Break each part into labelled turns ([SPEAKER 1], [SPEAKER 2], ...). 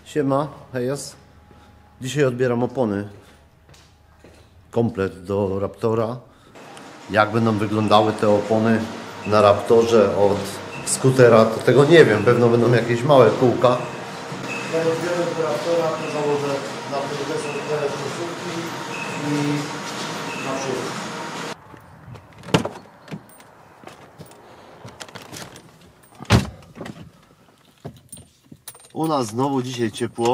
[SPEAKER 1] Siema, hejas. Dzisiaj odbieram opony. Komplet do Raptora. Jak będą wyglądały te opony na Raptorze od skutera, to tego nie wiem. Pewno będą jakieś małe kółka. Jak odbiorę do Raptora, to założę na tym te koszulki i na przód. U nas znowu dzisiaj ciepło.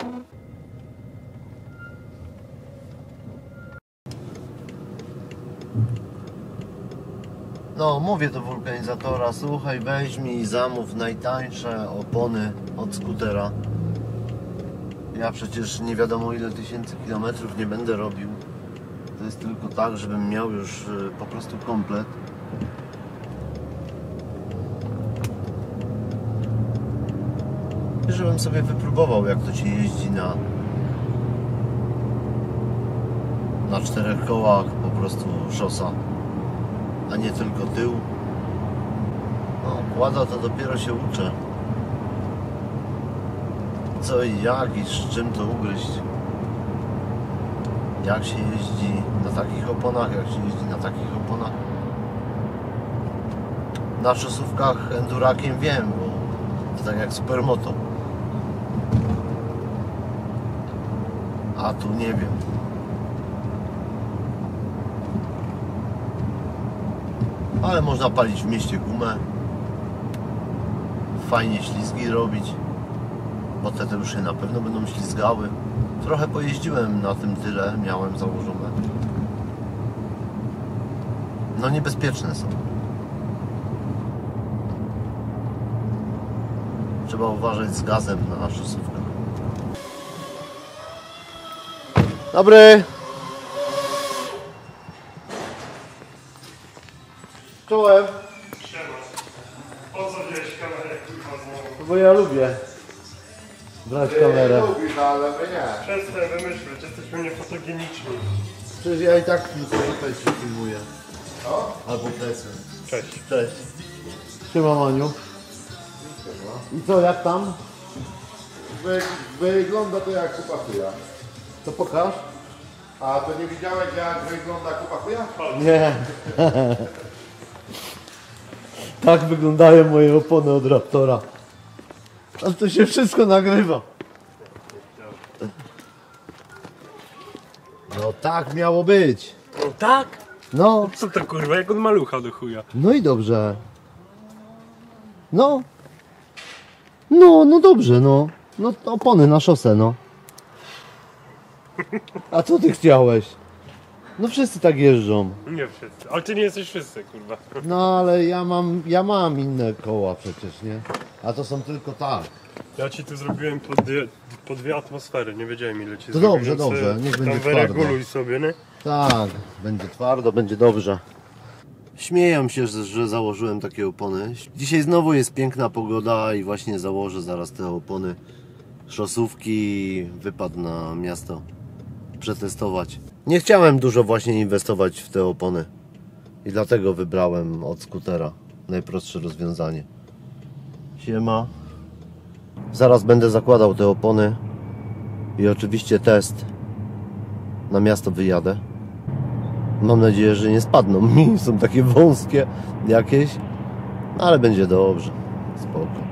[SPEAKER 1] No, mówię do wulkanizatora, słuchaj, weź mi i zamów najtańsze opony od skutera. Ja przecież nie wiadomo ile tysięcy kilometrów nie będę robił. To jest tylko tak, żebym miał już po prostu komplet. Żebym sobie wypróbował, jak to się jeździ na czterech kołach, po prostu szosa, a nie tylko tył. No, kłada to dopiero się uczę. Co i jak i z czym to ugryźć. Jak się jeździ na takich oponach, jak się jeździ na takich oponach. Na szosówkach endurakiem wiem, bo to tak jak supermoto. A tu nie wiem. Ale można palić w mieście gumę. Fajnie ślizgi robić. Bo te już się na pewno będą ślizgały. Trochę pojeździłem na tym tyle, miałem założone. No niebezpieczne są. Trzeba uważać z gazem na szosówkach. Dobry! Czołem!
[SPEAKER 2] Siema. Po co wziąłeś kamerę, kurwa, znowu?
[SPEAKER 1] Bo ja lubię brać kamerę.
[SPEAKER 3] Lubisz, ale my nie.
[SPEAKER 2] Przestań wymyśleć, jesteśmy niefotogeniczni.
[SPEAKER 1] Przecież ja i tak tylko tutaj się filmuję.
[SPEAKER 3] O?
[SPEAKER 1] Albo plecy.
[SPEAKER 2] Cześć.
[SPEAKER 1] Cześć. Siema Maniu. I co, jak tam?
[SPEAKER 3] Wygląda to jak kupa chuja.
[SPEAKER 1] To pokaż.
[SPEAKER 3] A to nie widziałeś jak wygląda kupa chuja?
[SPEAKER 1] Nie. Tak wyglądają moje opony od Raptora. A to się wszystko nagrywa. No tak miało być.
[SPEAKER 2] No tak?
[SPEAKER 1] No,
[SPEAKER 2] Co to kurwa, jak on malucha do chuja?
[SPEAKER 1] no i dobrze. No. No dobrze, no. No opony na szosę, no. A co ty chciałeś? No wszyscy tak jeżdżą.
[SPEAKER 2] Nie wszyscy. Ale ty nie jesteś wszyscy, kurwa.
[SPEAKER 1] No ale ja mam inne koła przecież, nie? A to są tylko tak.
[SPEAKER 2] Ja ci tu zrobiłem po dwie atmosfery, nie wiedziałem ile ci
[SPEAKER 1] To
[SPEAKER 2] zrobiłem.
[SPEAKER 1] dobrze, niech będzie
[SPEAKER 2] tam
[SPEAKER 1] twardo.
[SPEAKER 2] wyreguluj sobie, nie?
[SPEAKER 1] Tak, będzie twardo, będzie dobrze. Śmieję się, że założyłem takie opony. Dzisiaj znowu jest piękna pogoda i właśnie założę zaraz te opony szosówki, wypad na miasto przetestować. Nie chciałem dużo właśnie inwestować w te opony i dlatego wybrałem od skutera najprostsze rozwiązanie. Siema. Zaraz będę zakładał te opony i oczywiście test na miasto wyjadę. Mam nadzieję, że nie spadną mi, są takie wąskie jakieś, ale będzie dobrze, spoko.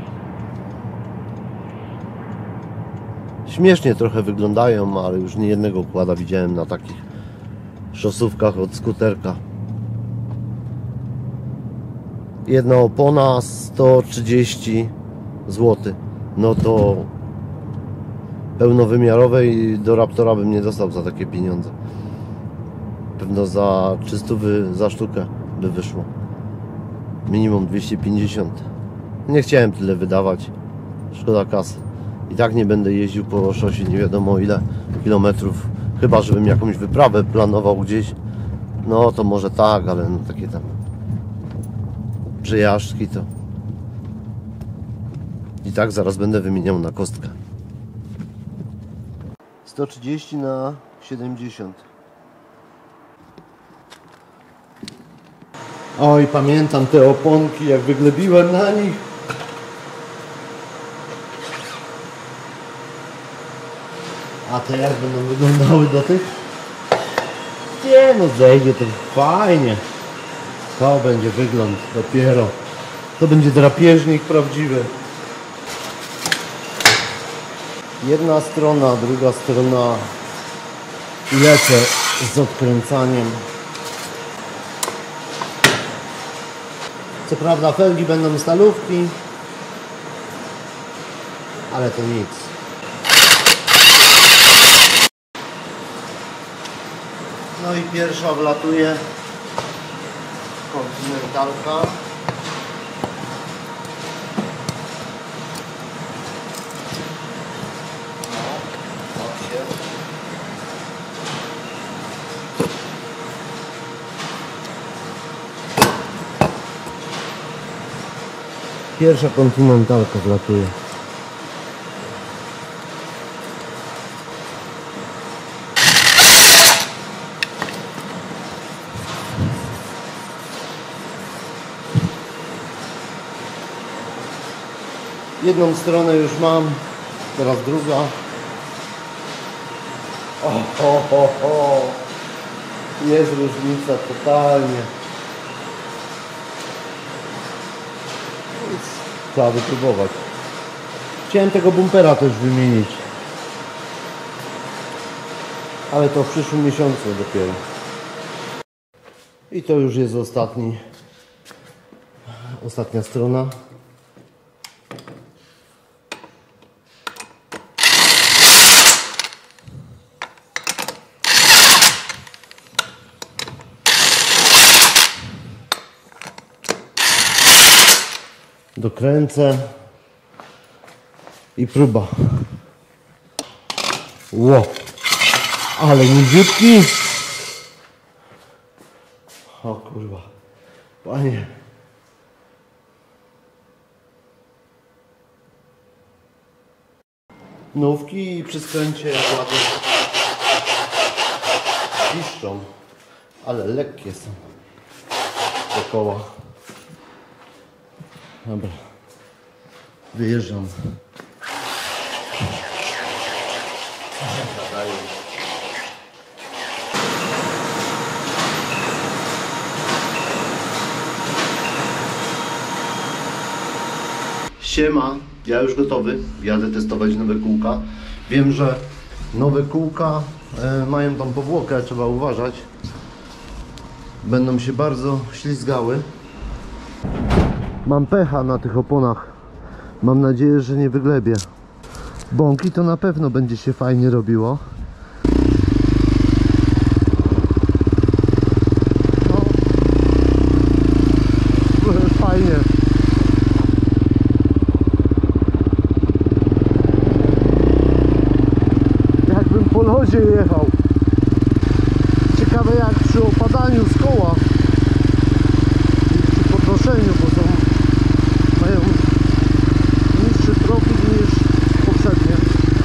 [SPEAKER 1] Śmiesznie trochę wyglądają, ale już nie jednego kłada widziałem na takich szosówkach od skuterka. Jedna opona 130 zł. No to pełnowymiarowej do Raptora bym nie dostał za takie pieniądze. Pewno za 300 za sztukę by wyszło. Minimum 250. Nie chciałem tyle wydawać. Szkoda kasy. I tak nie będę jeździł po szosie nie wiadomo ile kilometrów. Chyba żebym jakąś wyprawę planował gdzieś. No to może tak, ale no takie tam przejażdżki to i tak zaraz będę wymieniał na kostkę. 130 na 70. Oj, pamiętam te oponki, jak wyglebiłem na nich. A te jak będą wyglądały do tych? Nie no, zejdzie to fajnie. To będzie wygląd dopiero. To będzie drapieżnik prawdziwy. Jedna strona, druga strona. I lecę z odkręcaniem. Co prawda felgi będą stalówki, ale to nic. No i pierwsza wlatuje kontynentalka. Pierwsza kontynentalka wlatuje. Jedną stronę już mam, teraz druga. O. Jest różnica totalnie. Trzeba wypróbować. Chciałem tego bumpera też wymienić, ale to w przyszłym miesiącu dopiero. I to już jest ostatnia strona. Dokręcę i próba. Ło, ale niziutki. O kurwa, panie. Nówki przy skręcie ładnie piszczą, ale lekkie są te koła. Dobra, wyjeżdżam. Siema, ja już gotowy, jadę testować nowe kółka. Wiem, że nowe kółka mają tam powłokę, trzeba uważać. Będą się bardzo ślizgały. Mam pecha na tych oponach. Mam nadzieję, że nie wyglebię. Bąki to na pewno będzie się fajnie robiło. No. Fajnie. Jakbym po lodzie jechał. Ciekawe jak przy opadaniu z koła i przy podnoszeniu, bo mają niższy profil niż poprzednie.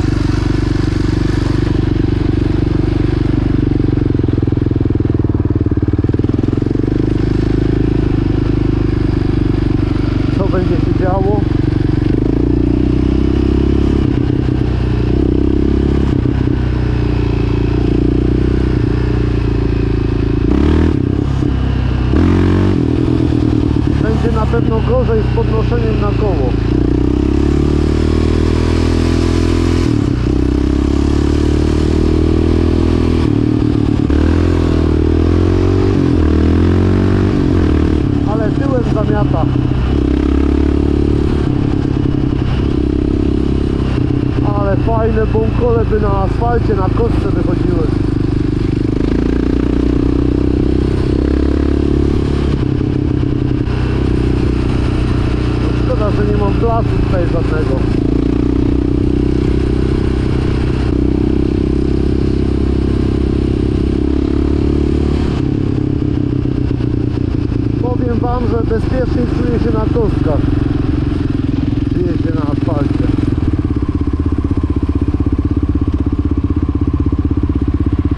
[SPEAKER 1] Co będzie się działo? Będzie na pewno gorzej z podnoszeniem na koło. Ale tyłem zamiata. Ale fajne bąkole by na asfalcie, na kostce wychodziły. Szkoda, że nie mam blasu tutaj żadnego. Powiem wam, że bezpiecznie czuję się na kostkach. Czuję się na asfalcie.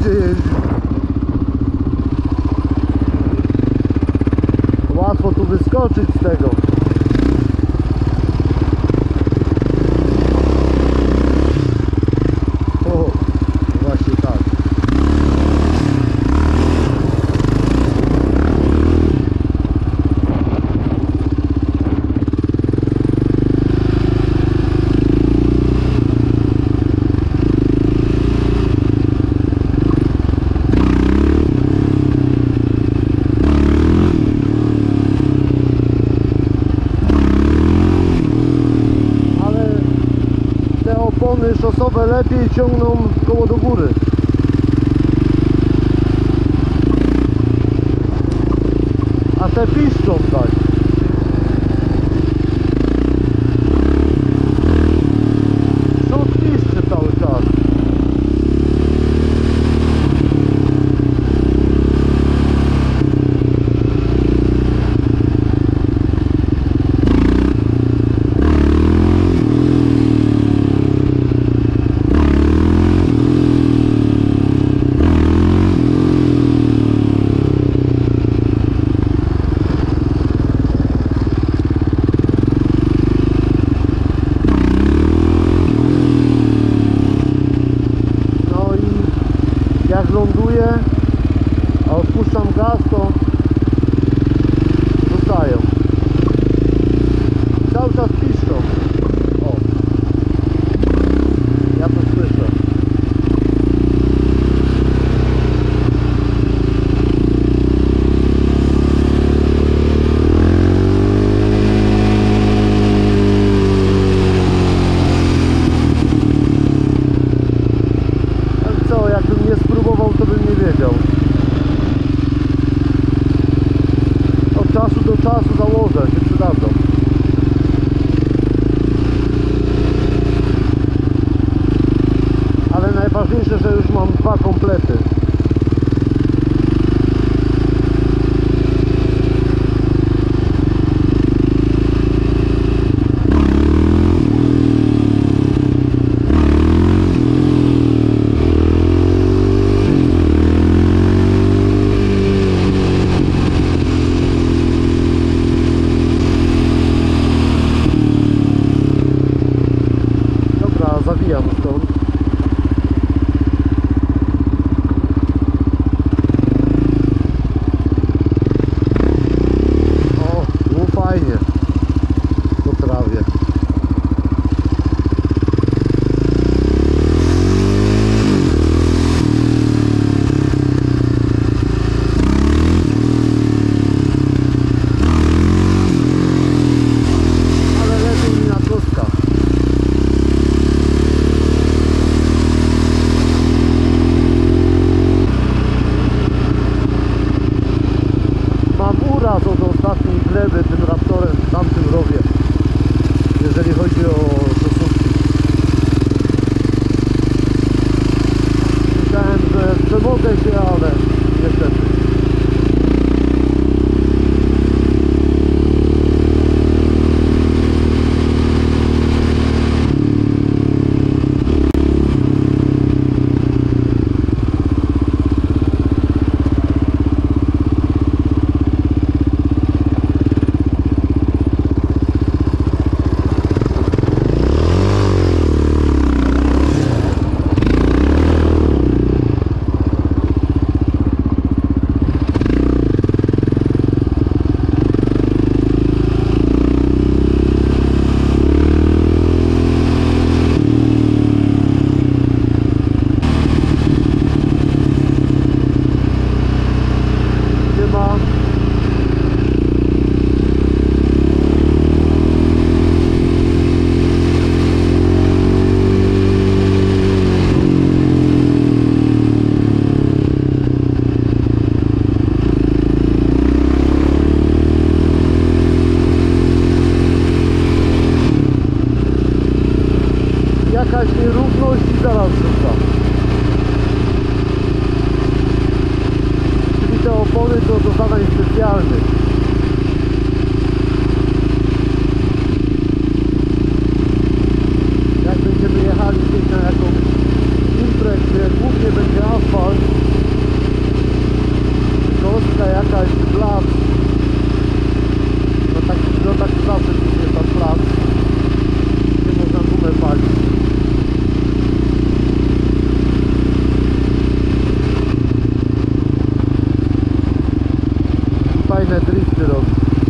[SPEAKER 1] będzie jeździł. Łatwo tu wyskoczyć z tego. O, właśnie tak. Opony szosowe lepiej ciągną koło do góry. A te piszczą tak. Przód piszczy cały czas. Jak ląduję, a odpuszczam gaz, to zostają. Cały czas piszczą. O, ja to słyszę. Jakbym nie spróbował, to bym nie wiedział. Od czasu do czasu założę, się przydadzą. Ale najważniejsze, że już mam 2 komplety. Zawijam stąd. O, było fajnie. Po trawie. Ale lepiej mi na kostkach. Uraz od ostatniej gleby tym Raptorem w tamtym rowie, jeżeli chodzi o szosówki. Myślałem, że przemogę się, ale niestety. jakaś nierówność i zaraz rzuca. Czyli te opony to do zadań specjalnych. Jak będziemy jechali gdzieś na jakąś imprezę, gdzie głównie będzie asfalt, fajne drifty robi.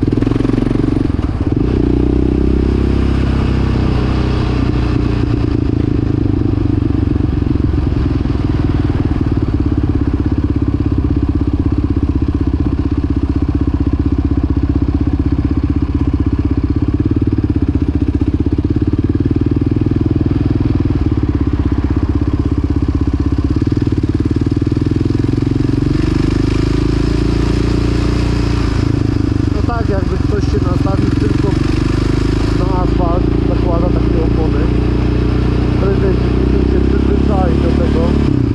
[SPEAKER 1] Jakby ktoś się nastawił tylko na asfalt, zakłada takie opony, prędzej czy później się przyzwyczai do tego.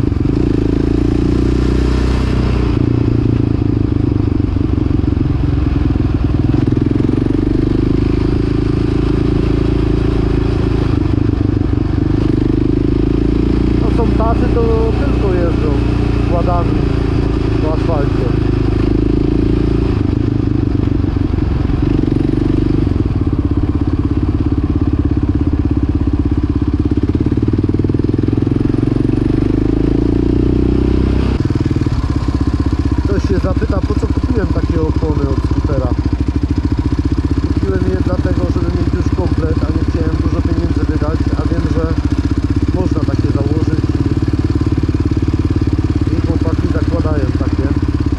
[SPEAKER 1] No są tacy, to tylko jeżdżą kładami po asfalcie. Się zapyta, po co kupiłem takie opony od skutera. Kupiłem je dlatego, żeby mieć już komplet, a nie chciałem dużo pieniędzy wydać, a wiem, że można takie założyć i chłopaki zakładają takie.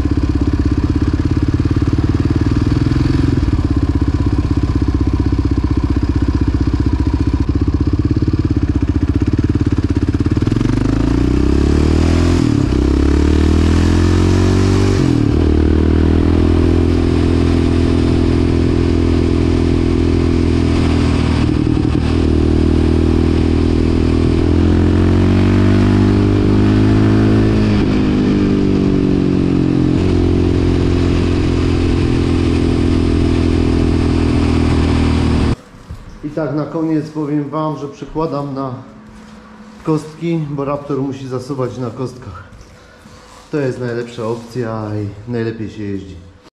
[SPEAKER 1] I tak na koniec powiem Wam, że przykładam na kostki, bo Raptor musi zasuwać na kostkach. To jest najlepsza opcja i najlepiej się jeździ.